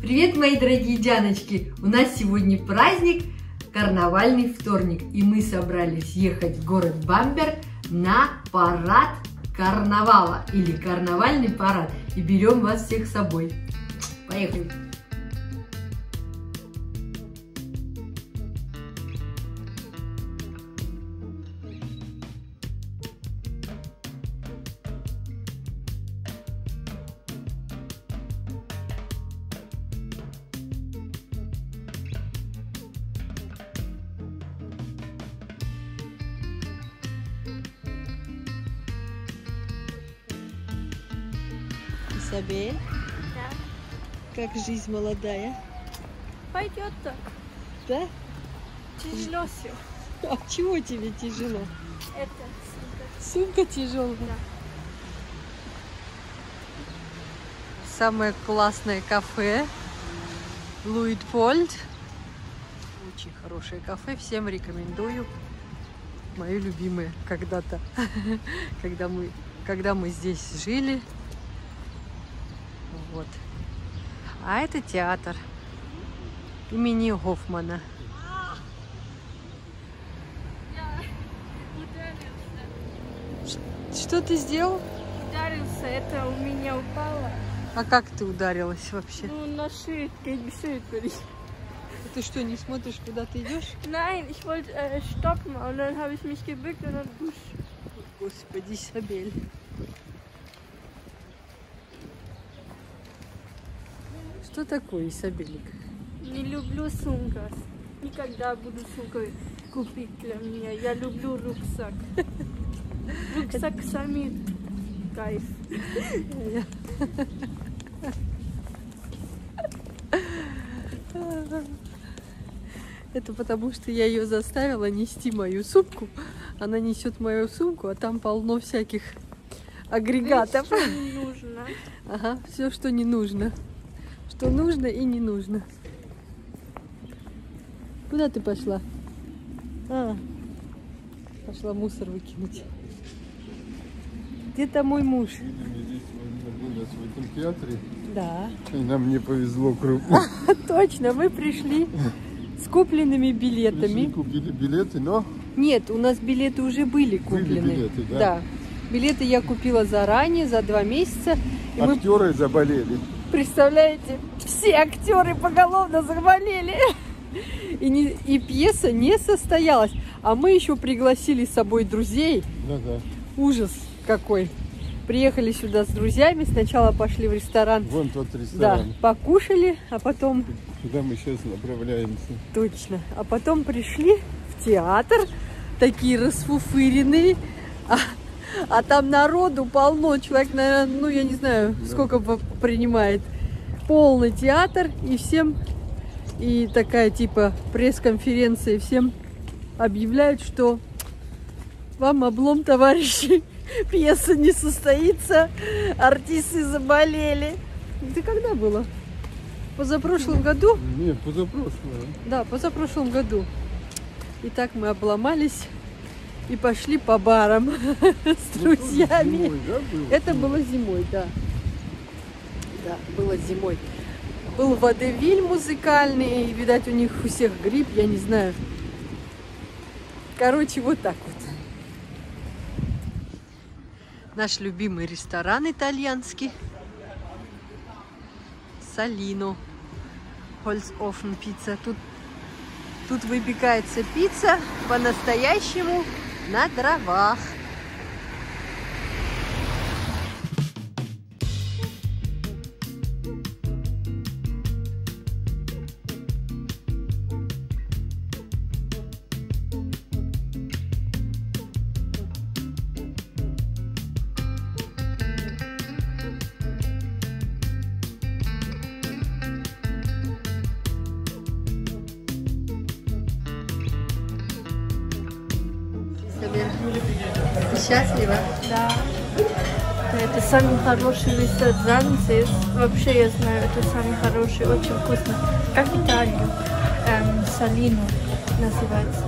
Привет, мои дорогие Дианочки! У нас сегодня праздник, карнавальный вторник, и мы собрались ехать в город Бамбер на парад карнавала или карнавальный парад. И берем вас всех с собой. Поехали! Изабель, Да. как жизнь молодая? Пойдет так. Да? Тяжело все. А чего тебе тяжело? Это Сумка тяжелая. Да. Самое классное кафе Люитпольд. Очень хорошее кафе, всем рекомендую. Мое любимое когда-то, когда мы здесь жили. Вот. А это театр имени Гофмана. Что ты сделал? Ударился, это у меня упало. А как ты ударилась вообще? Ну, на шею, Ты что, не смотришь, куда ты идешь? Nein, ich wollte stoppen und dann habe ich mich gebückt und dann dusch. Господи, Изабель. Что такое, Изабелик? Не люблю сумку. Никогда буду сумку купить для меня. Я люблю рюкзак. Рюкзак сами кайф. Это потому, что я ее заставила нести мою сумку. Она несет мою сумку, а там полно всяких агрегатов. Что не нужно. Ага, все, что не нужно. Что нужно и не нужно. Куда ты пошла? Пошла мусор выкинуть. Где там мой муж? Здесь были в этом театре. Да. И нам не повезло крупно. Точно, мы пришли с купленными билетами. Купили билеты, но... Нет, у нас билеты уже были куплены. билеты, да? Да. Билеты я купила заранее, за 2 месяца. И мы, Актеры заболели. представляете, все актеры поголовно заболели. И пьеса не состоялась. А мы еще пригласили с собой друзей. Да-да. Ужас какой. Приехали сюда с друзьями. Сначала пошли в ресторан. Вон тот Да, ресторан. покушали, а потом... Куда мы сейчас направляемся. Точно. А потом пришли в театр, такие расфуфыренные, а там народу полно, человек, наверное, ну я не знаю, сколько принимает. Полный театр, и всем, и такая типа пресс-конференция, всем объявляют, что вам облом, товарищи, пьеса не состоится, артисты заболели. Это когда было? Позапрошлом году? Нет, позапрошлое. Да, позапрошлом году. И так мы обломались и пошли по барам с друзьями. Зимой, да, было? Это было зимой, да. Да, было зимой. Был водевиль музыкальный, и, видать, у них у всех грипп, я не знаю. Короче, вот так вот. Наш любимый ресторан итальянский. Салино. Holzofen пицца. Тут выпекается пицца по-настоящему на дровах. Ты счастлива? Да. Это самый хороший ресторан здесь. Вообще, я знаю, это самый хороший, очень вкусно. Как в Италии. Салино называется.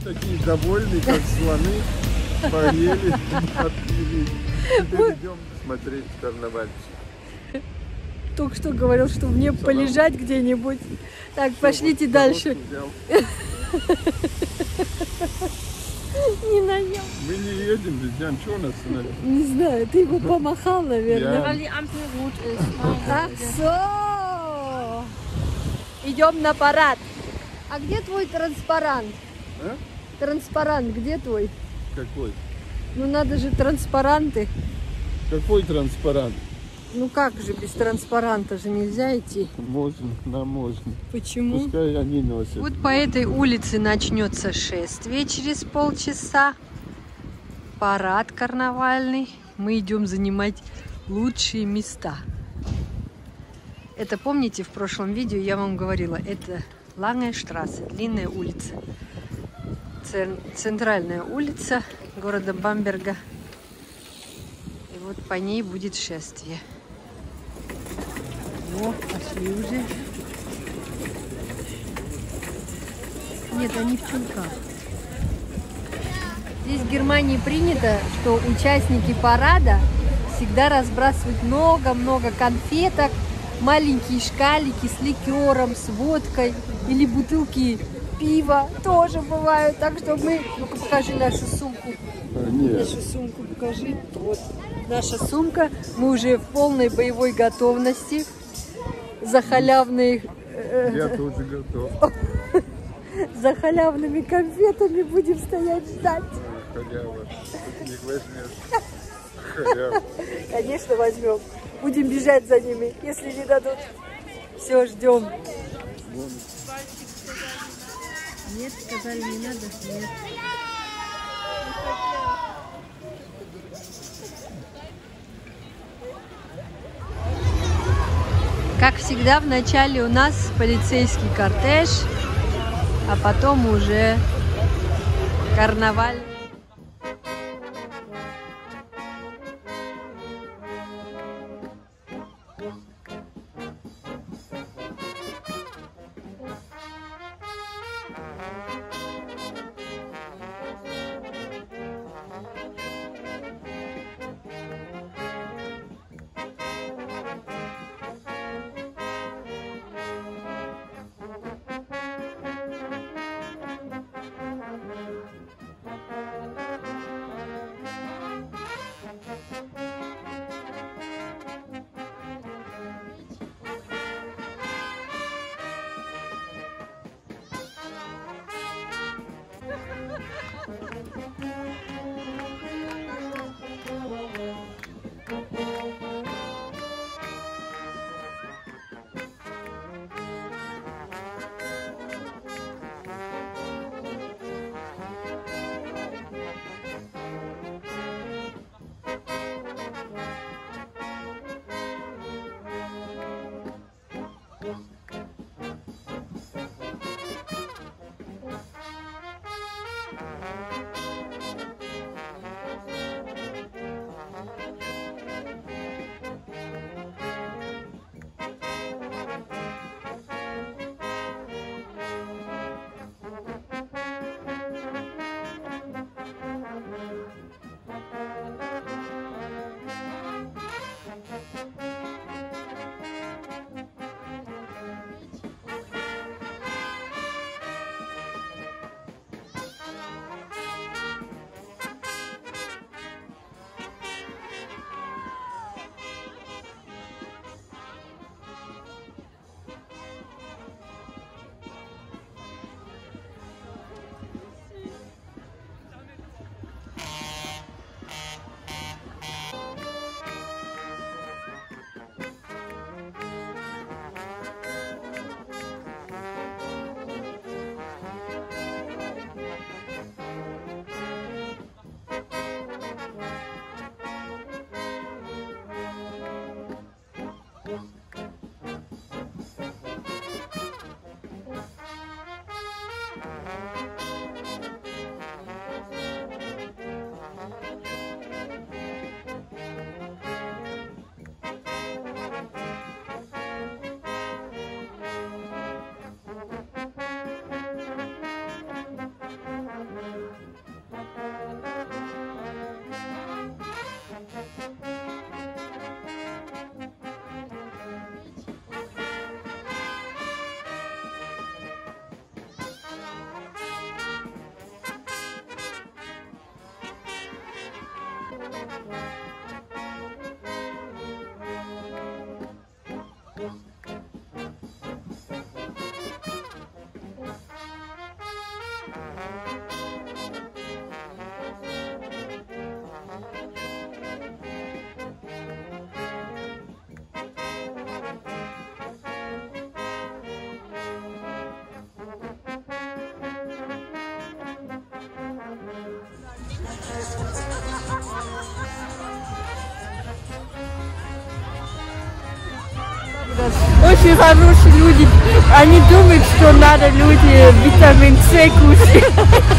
такие довольные, как слоны. Поели, отпили. Теперь идем смотреть карнавальчик. Только что говорил, что мне полежать где-нибудь. Так, пошлите Вот дальше. взял. Не наел. Мы не едем, Лидиан, что у нас остановилось? Не знаю, ты его помахал, наверное. Weil die Ampel rot ist. Ах, so. Идем на парад. А где твой транспарант? А? Транспарант, где твой? Какой? Ну надо же транспаранты. Какой транспарант? Ну как же без транспаранта же нельзя идти? Можно, нам можно. Почему? Пускай они носят. Вот по этой улице начнется шествие через полчаса. Парад карнавальный. Мы идем занимать лучшие места. Это помните, в прошлом видео я вам говорила, это Lange Straße, длинная улица. Центральная улица города Бамберга. И вот по ней будет шествие. О, пошли уже. Нет, они в чулках. Здесь в Германии принято, что участники парада всегда разбрасывают много-много конфеток, маленькие шкалики с ликером, с водкой или бутылки пива тоже бывают. Так что мы... Ну-ка покажи нашу сумку. Нет. Нашу сумку покажи. Вот наша сумка. Мы уже в полной боевой готовности. За халявные... Я тоже готов. За халявными конфетами будем стоять ждать. Халява. Не возьмешь. Халява. Конечно, возьмем. Будем бежать за ними, если не дадут. Все, ждем. Нет, сказали, не надо. Нет. Как всегда, в начале у нас полицейский кортеж, а потом уже карнаваль. очень хорошие люди. Они думают, что надо люди витамин С кушать.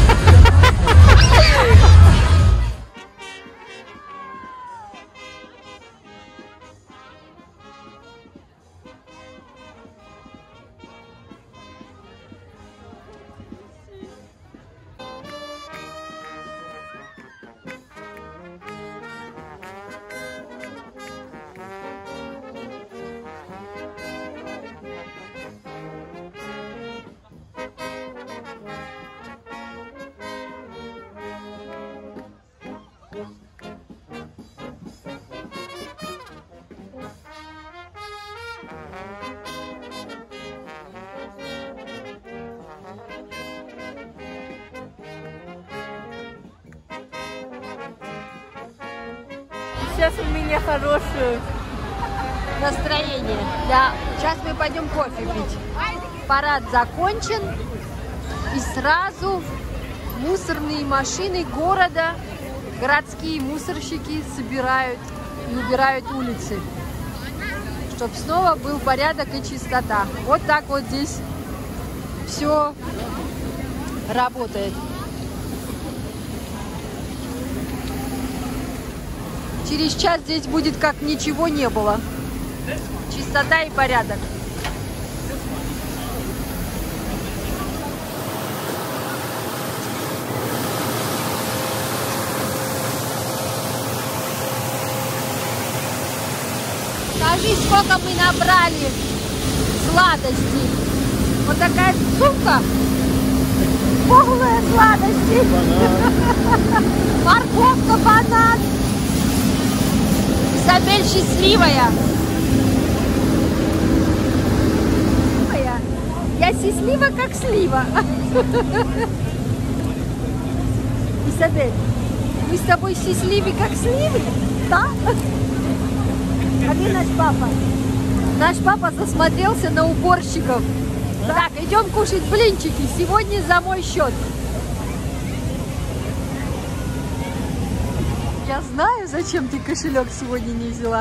Сейчас у меня хорошее Настроение. Да. Сейчас мы пойдем кофе пить. Парад закончен. И сразу мусорные машины города, городские мусорщики собирают и убирают улицы, чтобы снова был порядок и чистота. Вот так вот здесь все работает. Через час здесь будет как ничего не было. Чистота и порядок. Скажи, сколько мы набрали сладостей. Вот такая сумка. Полная сладостей. Морковка, банан. Изабель счастливая. Я счастлива, как слива. Изабель, мы с тобой счастливы, как сливы? Да? А где наш папа? Наш папа засмотрелся на уборщиков. Да? Так, идем кушать блинчики. Сегодня за мой счет. Я знаю, зачем ты кошелек сегодня не взяла.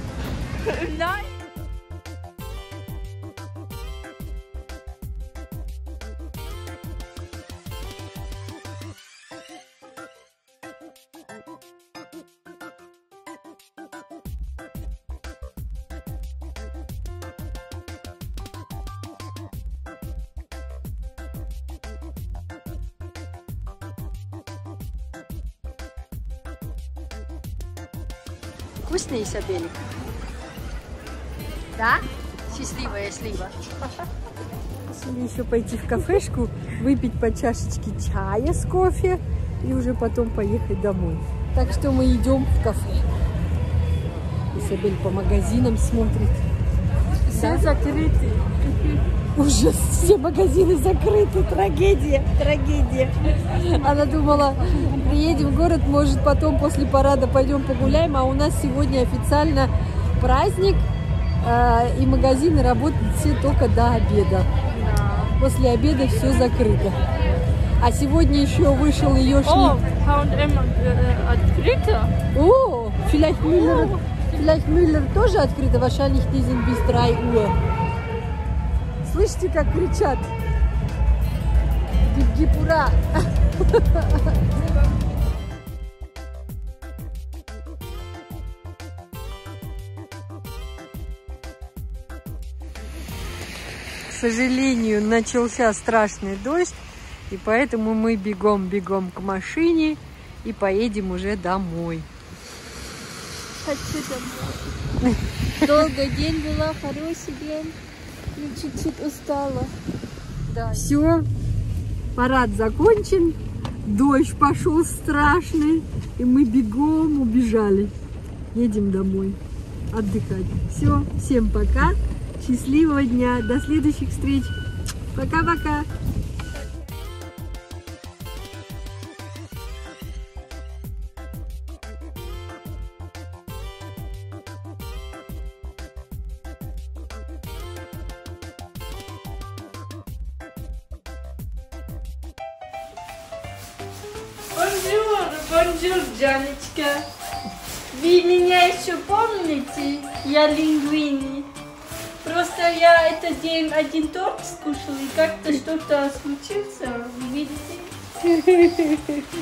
Вкусный, Изабелик? Да? Счастливая слива. Решили еще пойти в кафешку, выпить по чашечке чая с кофе и уже потом поехать домой. Так что мы идем в кафе. Изабель по магазинам смотрит. Все закрыты. Ужас, все магазины закрыты, трагедия, трагедия. Она думала, приедем в город, может потом после парада пойдем погуляем, а у нас сегодня официально праздник, и магазины работают все только до обеда. После обеда все закрыто. А сегодня еще вышел ее О, H&M открыто? О, vielleicht Müller тоже открыто, wahrscheinlich die sind bis 3 Uhr. Слышите, как кричат? Гип-гип-ура! К сожалению, начался страшный дождь, и поэтому мы бегом-бегом к машине и поедем уже домой. Хочу домой. Долгий день была, хороший день. Я чуть-чуть устала. Да. Все, парад закончен, дождь пошел страшный, и мы бегом убежали. Едем домой отдыхать. Все, всем пока, счастливого дня, до следующих встреч. Пока-пока. Бонжур, Жанечка. Вы меня еще помните? Я Лингвини. Просто я этот день один торт скушала, и как-то что-то случилось, вы видите?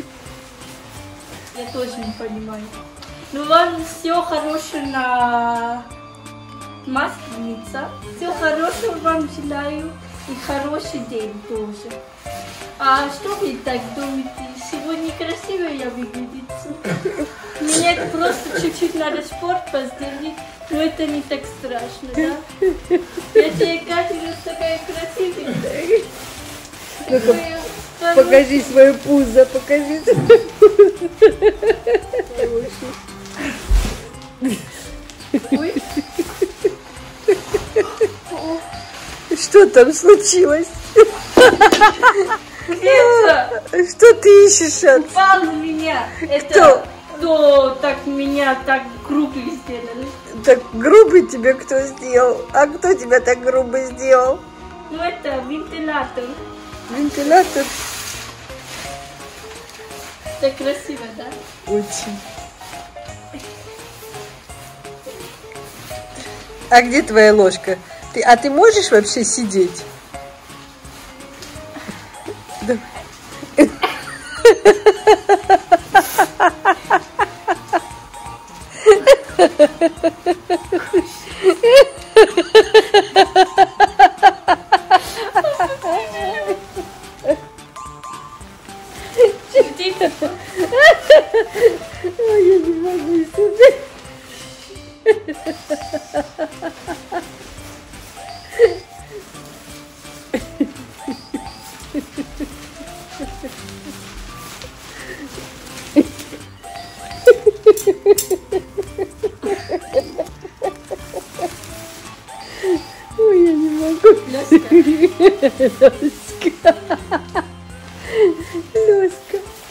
Я тоже не понимаю. Ну вам все хорошего на Масленица. Всего хорошего вам желаю и хороший день тоже. А что вы так думаете? Сегодня красиво я выглядится? Мне просто чуть-чуть надо спорт сделать, но это не так страшно, да? Я тебе кажется такая красивая. Покажи свое пузо, покажи. Ой. Что там случилось? Это Что ты ищешь? упал на меня. Кто? Кто так меня так грубо сделали? Так грубый тебе кто сделал? А кто тебя так грубо сделал? Ну это вентилятор. Вентилятор? Так красиво, да? Очень. А где твоя ложка? А ты можешь вообще сидеть? Да. Ой, я не могу сидеть. Ой, я не могу. Лёська. Лёська. Лёська.